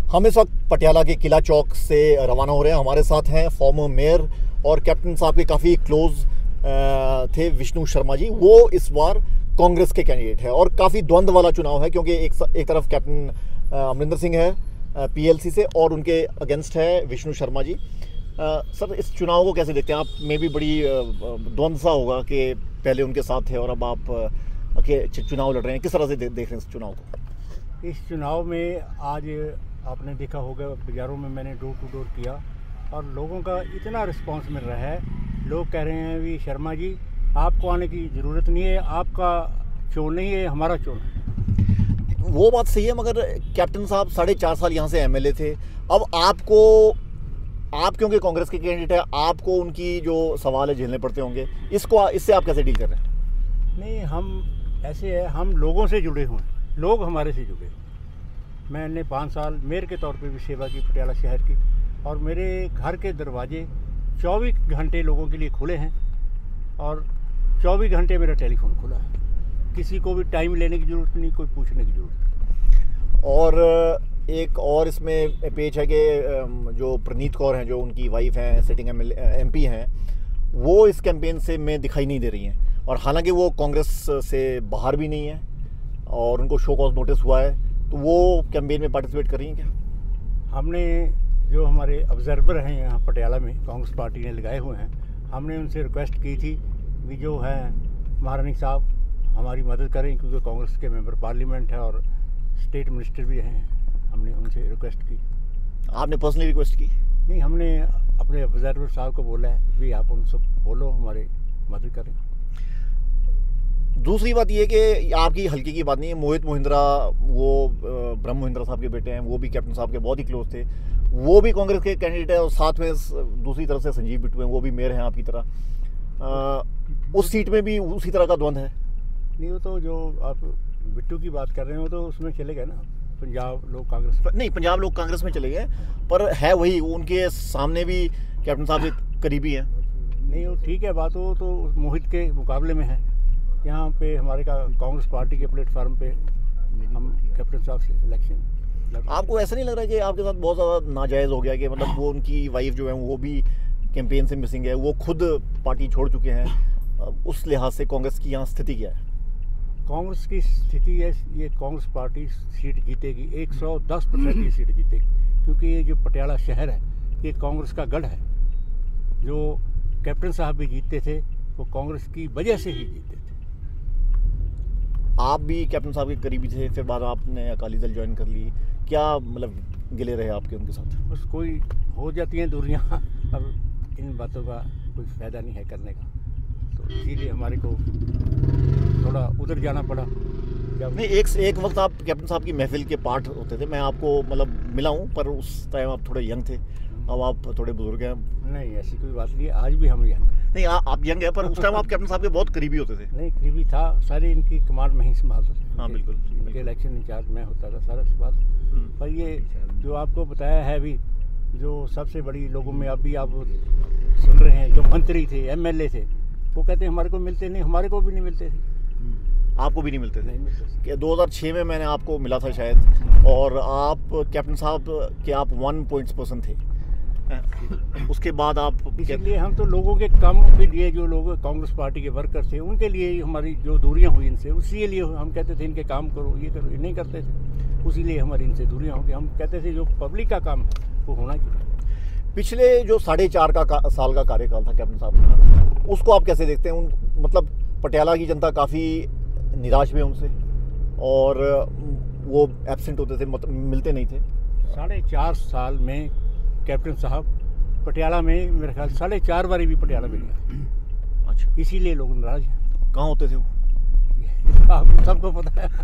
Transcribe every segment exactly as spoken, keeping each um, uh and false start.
हम इस वक्त पटियाला के किला चौक से रवाना हो रहे हैं। हमारे साथ हैं फॉर्मर मेयर और कैप्टन साहब के काफ़ी क्लोज थे विष्णु शर्मा जी। वो इस बार कांग्रेस के कैंडिडेट है और काफ़ी द्वंद्व वाला चुनाव है, क्योंकि एक एक तरफ कैप्टन अमरिंदर सिंह है पीएलसी से और उनके अगेंस्ट है विष्णु शर्मा जी। आ, सर, इस चुनाव को कैसे देखते हैं आप? में भी बड़ी द्वंद्व सा होगा कि पहले उनके साथ थे और अब आप के चुनाव लड़ रहे हैं। किस तरह से दे, देख रहे हैं इस चुनाव को? इस चुनाव में आज आपने देखा होगा, बाज़ारों में मैंने डोर टू डोर किया और लोगों का इतना रिस्पांस मिल रहा है। लोग कह रहे हैं भी शर्मा जी आपको आने की ज़रूरत नहीं है, आपका चोन नहीं है, हमारा चोन है। वो बात सही है, मगर कैप्टन साहब साढ़े चार साल यहाँ से एमएलए थे। अब आपको, आप क्योंकि कांग्रेस के कैंडिडेट है, आपको उनकी जो सवाल है झेलने पड़ते होंगे। इसको इससे आप कैसे डील कर रहे हैं? नहीं, हम ऐसे है, हम लोगों से जुड़े हुए हैं, लोग हमारे से जुड़े हुए। मैंने पाँच साल मेयर के तौर पे भी सेवा की पटियाला शहर की, और मेरे घर के दरवाजे चौबीस घंटे लोगों के लिए खुले हैं और चौबीस घंटे मेरा टेलीफोन खुला है। किसी को भी टाइम लेने की ज़रूरत नहीं, कोई पूछने की ज़रूरत नहीं। और एक और इसमें पेच है कि जो प्रणीत कौर हैं, जो उनकी वाइफ हैं, सिटिंग एमपी हैं, वो इस कैंपेन से में दिखाई नहीं दे रही हैं। और हालांकि वो कांग्रेस से बाहर भी नहीं है और उनको शो कॉज नोटिस हुआ है, तो वो कैंपेन में पार्टिसिपेट कर रही हैं क्या? हमने जो हमारे ऑब्जर्वर हैं यहाँ पटियाला में, कांग्रेस पार्टी ने लगाए हुए हैं, हमने उनसे रिक्वेस्ट की थी कि जो है महारानी साहब हमारी मदद करें, क्योंकि कांग्रेस के मेंबर पार्लियामेंट है और स्टेट मिनिस्टर भी हैं। हमने उनसे रिक्वेस्ट की। आपने पर्सनली रिक्वेस्ट की? नहीं, हमने अपने ऑब्जर्वर साहब को बोला है भी आप उनसे बोलो हमारे मदद करें। दूसरी बात ये कि आपकी हल्के की बात नहीं है, मोहित महिंद्रा, वो ब्रह्म महिंद्रा साहब के बेटे हैं, वो भी कैप्टन साहब के बहुत ही क्लोज थे। वो भी कांग्रेस के कैंडिडेट है और साथ में दूसरी तरफ से संजीव बिट्टू हैं, वो भी मेयर हैं आपकी तरह। आ, उस सीट में भी उसी तरह का द्वंद्व है? नहीं, वो तो जो आप बिट्टू की बात कर रहे हो तो उसमें चले गए ना, पंजाब लोग कांग्रेस नहीं, पंजाब लोग कांग्रेस में चले गए, पर है वही, उनके सामने भी कैप्टन साहब के करीबी हैं। नहीं, वो ठीक है बात, वो तो मोहित के मुकाबले में है। यहाँ पे हमारे का कांग्रेस पार्टी के प्लेटफार्म पे हम कैप्टन साहब से इलेक्शन। आपको ऐसा नहीं लग रहा कि आपके साथ बहुत ज़्यादा नाजायज़ हो गया कि मतलब वो उनकी वाइफ जो है वो भी कैंपेन से मिसिंग है, वो खुद पार्टी छोड़ चुके हैं? उस लिहाज से कांग्रेस की यहाँ स्थिति क्या है? कांग्रेस की स्थिति है, ये कांग्रेस पार्टी सीट जीतेगी, एक सौ दस परसेंट की सीट जीतेगी, क्योंकि ये जो पटियाला शहर है ये कांग्रेस का गढ़ है। जो कैप्टन साहब भी जीतते थे वो कांग्रेस की वजह से ही जीते थे। आप भी कैप्टन साहब के करीबी थे, फिर बाद आपने अकाली दल ज्वाइन कर ली, क्या मतलब गिले रहे आपके उनके साथ? बस कोई हो जाती हैं दूरियां, अब इन बातों का कोई फ़ायदा नहीं है करने का, तो इसीलिए हमारे को थोड़ा उधर जाना पड़ा। जब नहीं, एक एक वक्त आप कैप्टन साहब की महफिल के पार्ट होते थे, मैं आपको मतलब मिला हूँ, पर उस टाइम आप थोड़े यंग थे, अब आप थोड़े बुजुर्ग हैं। नहीं, ऐसी कोई बात नहीं है, आज भी हम यंग नहीं, आ, आप यंग हैं, पर उस टाइम आप कैप्टन साहब के बहुत करीबी होते थे। नहीं, करीबी था, सारी इनकी कमांड में ही संभालता था। हाँ बिल्कुल, इनके इलेक्शन इंचार्ज मैं होता था, सारा सवाल। पर ये जो आपको बताया है भी, जो सबसे बड़ी लोगों में अभी आप सुन रहे हैं, जो मंत्री थे, एमएलए थे, वो कहते हैं हमारे को मिलते नहीं, हमारे को भी नहीं मिलते थे। आपको भी नहीं मिलते थे? नहीं मिलते थे। दो हज़ार छह में मैंने आपको मिला था शायद, और आप कैप्टन साहब के आप वन पॉइंट्स पर्सन थे। उसके बाद आप, इसलिए हम तो लोगों के काम के लिए, जो लोग कांग्रेस पार्टी के वर्कर थे उनके लिए ही हमारी जो दूरियां हुई इनसे, उसी लिए हम कहते थे इनके काम करो, ये करो, ये नहीं करते थे, उसी लिए हमारी इनसे दूरियां हो गई। हम कहते थे जो पब्लिक का काम वो होना चाहिए। पिछले जो साढ़े चार का, का साल का कार्यकाल था कैप्टन साहब का, उसको आप कैसे देखते हैं? उन मतलब पटियाला की जनता काफ़ी निराश भी है उनसे, और वो एब्सेंट होते थे, मतलब मिलते नहीं थे। साढ़े चार साल में कैप्टन साहब पटियाला में, मेरे ख्याल साढ़े चार बारी भी पटियाला में गया। अच्छा, इसीलिए लोग नाराज हैं। कहाँ होते थे वो? आपको सबको पता है।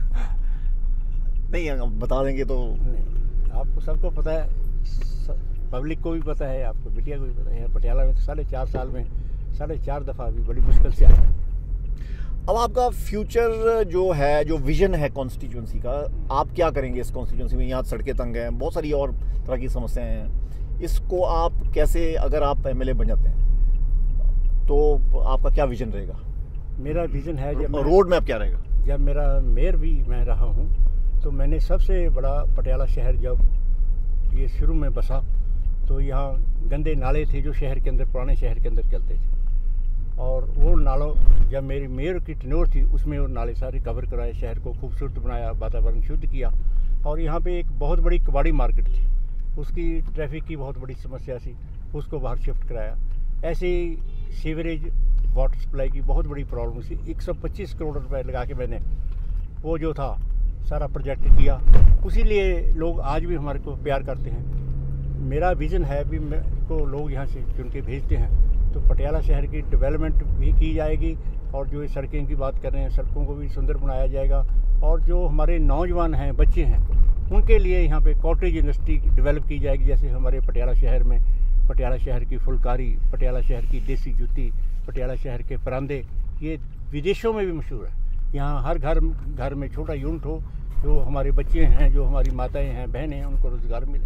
नहीं, बता देंगे तो। नहीं, आपको सबको पता है, पब्लिक को भी पता है, आपको मीडिया को भी पता है। पटियाला में तो साढ़े चार साल में साढ़े चार दफ़ा भी बड़ी मुश्किल से आया। अब आपका फ्यूचर जो है, जो विजन है कॉन्स्टिट्यूंसी का, आप क्या करेंगे इस कॉन्स्टिट्यूंसी में? यहाँ सड़कें तंग हैं, बहुत सारी और तरह की समस्याएं हैं, इसको आप कैसे, अगर आप एमएलए बन जाते हैं तो आपका क्या विजन रहेगा? मेरा विजन है, जब रोड मैप क्या रहेगा? जब मेरा मेयर भी मैं रहा हूँ, तो मैंने सबसे बड़ा पटियाला शहर जब ये शुरू में बसा तो यहाँ गंदे नाले थे जो शहर के अंदर, पुराने शहर के अंदर चलते थे, और वो नालों जब मेरी मेयर की टेन्योर थी उसमें वो नाले सारे कवर कराए, शहर को खूबसूरत बनाया, वातावरण शुद्ध किया। और यहाँ पे एक बहुत बड़ी कबाड़ी मार्केट थी, उसकी ट्रैफिक की बहुत बड़ी समस्या थी, उसको बाहर शिफ्ट कराया। ऐसे ही सीवरेज वाटर सप्लाई की बहुत बड़ी प्रॉब्लम थी। एक सौ पच्चीस करोड़ रुपए लगा के मैंने वो जो था सारा प्रोजेक्ट किया, उसी लिए लोग आज भी हमारे को प्यार करते हैं। मेरा विज़न है भी मेरे को लोग यहाँ से चुन के भेजते हैं, तो पटियाला शहर की डेवलपमेंट भी की जाएगी, और जो सड़कें की बात कर रहे हैं सड़कों को भी सुंदर बनाया जाएगा, और जो हमारे नौजवान हैं, बच्चे हैं, उनके लिए यहाँ पे कॉटेज इंडस्ट्री डेवलप की जाएगी। जैसे हमारे पटियाला शहर में पटियाला शहर की फुलकारी, पटियाला शहर की देसी जूती, पटियाला शहर के परांदे, ये विदेशों में भी मशहूर है। यहाँ हर घर घर में छोटा यूनिट हो, जो हमारे बच्चे हैं, जो हमारी माताएं हैं, बहनें हैं, उनको रोज़गार मिले।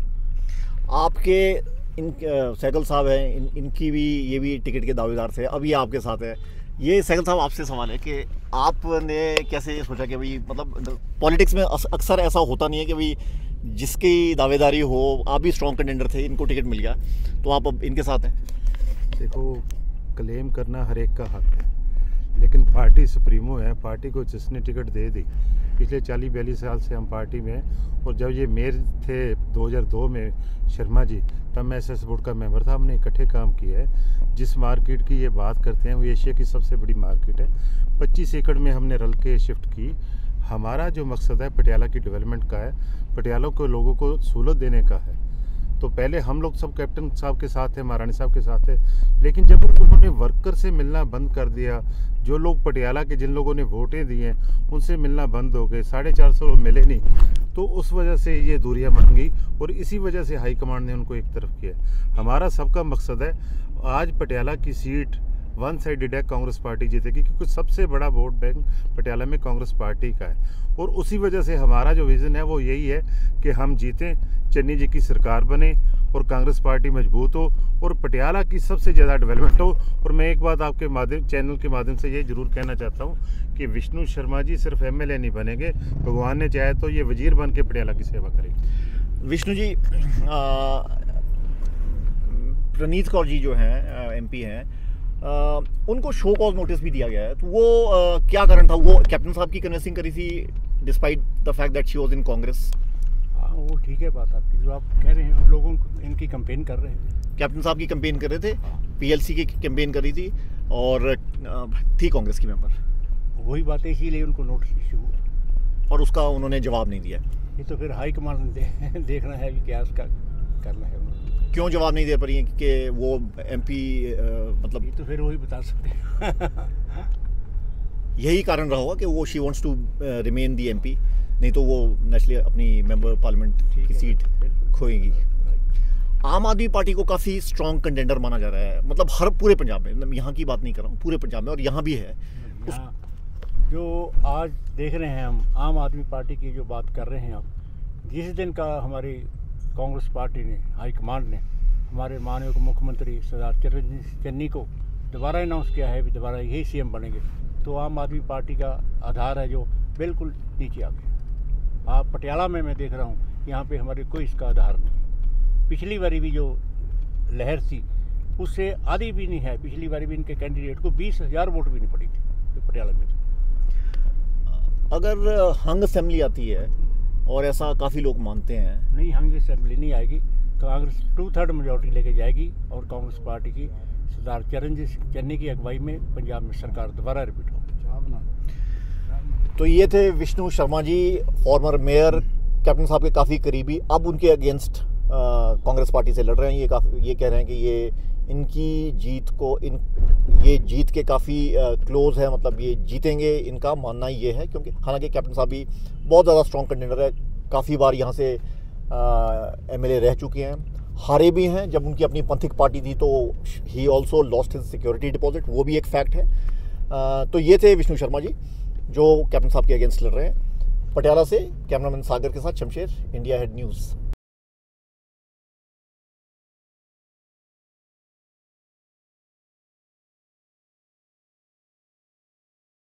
आपके इन सैगल साहब हैं, इन इनकी भी ये भी टिकट के दावेदार थे, अब ये आपके साथ है। ये सैगल साहब आपसे सवाल है कि आपने कैसे सोचा कि भाई, मतलब पॉलिटिक्स में अक्सर ऐसा होता नहीं है कि भाई जिसकी दावेदारी हो, आप भी स्ट्रॉन्ग कंटेंडर थे, इनको टिकट मिल गया तो आप अब इनके साथ हैं। देखो, क्लेम करना हर एक का हक है, लेकिन पार्टी सुप्रीमो है, पार्टी को जिसने टिकट दे दी, पिछले चालीस बयालीस साल से हम पार्टी में हैं। और जब ये मेयर थे दो हज़ार दो में शर्मा जी, तब मैं एस एस बोर्ड का मेंबर था, हमने इकट्ठे काम किया है। जिस मार्केट की ये बात करते हैं वो एशिया की सबसे बड़ी मार्केट है। पच्चीस एकड़ में हमने रल के शिफ्ट की। हमारा जो मकसद है पटियाला की डेवलपमेंट का है, पटियाला को लोगों को सहूलत देने का है। तो पहले हम लोग सब कैप्टन साहब के साथ थे, महारानी साहब के साथ थे, लेकिन जब उन्होंने वर्कर से मिलना बंद कर दिया, जो लोग पटियाला के जिन लोगों ने वोटें दी हैं उनसे मिलना बंद हो गए, साढ़े चार सौ मिले नहीं, तो उस वजह से ये दूरियां बन गई, और इसी वजह से हाईकमांड ने उनको एक तरफ किया। हमारा सबका मकसद है आज पटियाला की सीट वन साइडेड है, कांग्रेस पार्टी जीतेगी, क्योंकि सबसे बड़ा वोट बैंक पटियाला में कांग्रेस पार्टी का है। और उसी वजह से हमारा जो विज़न है वो यही है कि हम जीतें, चन्नी जी की सरकार बने, और कांग्रेस पार्टी मजबूत हो, और पटियाला की सबसे ज़्यादा डेवलपमेंट हो। और मैं एक बात आपके माध्यम चैनल के माध्यम से ये ज़रूर कहना चाहता हूँ कि विष्णु शर्मा जी सिर्फ एम एल ए नहीं बनेंगे, भगवान ने चाहे तो ये वजीर बन के पटियाला की सेवा करेंगे। विष्णु जी, प्रणीत कौर जी जो हैं एम पी हैं, आ, उनको शो कॉज नोटिस भी दिया गया है, तो वो आ, क्या कारण था? वो कैप्टन साहब की कन्विंसिंग करी थी despite the fact that she was in Congress. हाँ, वो ठीक है बात आपकी, जो आप कह रहे हैं, लोगों को इनकी कैंपेन कर रहे हैं। कैप्टन साहब की कैंपेन कर रहे थे, पीएलसी की कैंपेन करी थी, और आ, थी कांग्रेस की मेंबर। वही बात है, इसीलिए उनको नोटिस इशू हुआ, और उसका उन्होंने जवाब नहीं दिया। ये तो फिर हाई कमांड दे, देखना है कि क्या उसका करना है उन्होंने। क्यों जवाब नहीं दे पा रही हैं कि वो एमपी, मतलब ये तो फिर वही बता सकते हैं। यही कारण रहा होगा कि वो she wants to remain the MP, नहीं तो वो नेचुरली अपनी मेंबर पार्लियामेंट की सीट खोएगी। आम आदमी पार्टी को काफ़ी स्ट्रॉन्ग कंटेंडर माना जा रहा है, मतलब हर पूरे पंजाब में, मतलब यहाँ की बात नहीं कर रहा हूँ, पूरे पंजाब में, और यहाँ भी है। उस... जो आज देख रहे हैं हम, आम आदमी पार्टी की जो बात कर रहे हैं हम, जिस दिन का हमारी कांग्रेस पार्टी ने, हाईकमांड ने हमारे माननीय मुख्यमंत्री सरदार चरणजीत चन्नी को दोबारा अनाउंस किया है भी दोबारा यही सीएम बनेंगे, तो आम आदमी पार्टी का आधार है जो बिल्कुल नीचे आ गया। आप पटियाला में मैं देख रहा हूँ, यहाँ पे हमारे कोई इसका आधार नहीं। पिछली बारी भी जो लहर थी उससे आधी भी नहीं है। पिछली बारी भी इनके कैंडिडेट को बीस हज़ार वोट भी नहीं पड़ी थी तो पटियाला में। अगर हंग असेंबली आती है, और ऐसा काफ़ी लोग मानते हैं, नहीं, हंग असेंबली नहीं आएगी, कांग्रेस टू थर्ड मेजोरिटी लेके जाएगी, और कांग्रेस पार्टी की सरदार चरणजीत चन्नी की अगुवाई में पंजाब में सरकार दोबारा रिपीट होगी। तो ये थे Vishnu Sharma ji, former mayor, captain साहब के काफ़ी करीबी, अब उनके अगेंस्ट कांग्रेस पार्टी से लड़ रहे हैं। ये काफ़ी ये कह रहे हैं कि ये इनकी जीत को इन ये जीत के काफ़ी क्लोज है, मतलब ये जीतेंगे, इनका मानना ये है। क्योंकि हालांकि कैप्टन साहब भी बहुत ज़्यादा स्ट्रॉन्ग कंटेंडर है, काफ़ी बार यहाँ से एमएलए रह चुके हैं, हारे भी हैं। जब उनकी अपनी पंथिक पार्टी थी तो ही also lost his security deposit, वो भी एक फैक्ट है। आ, तो ये थे विष्णु शर्मा जी जो कैप्टन साहब के अगेंस्ट लड़ रहे हैं। पटियाला से कैमरामैन सागर के साथ शमशेर, इंडिया हेड न्यूज़।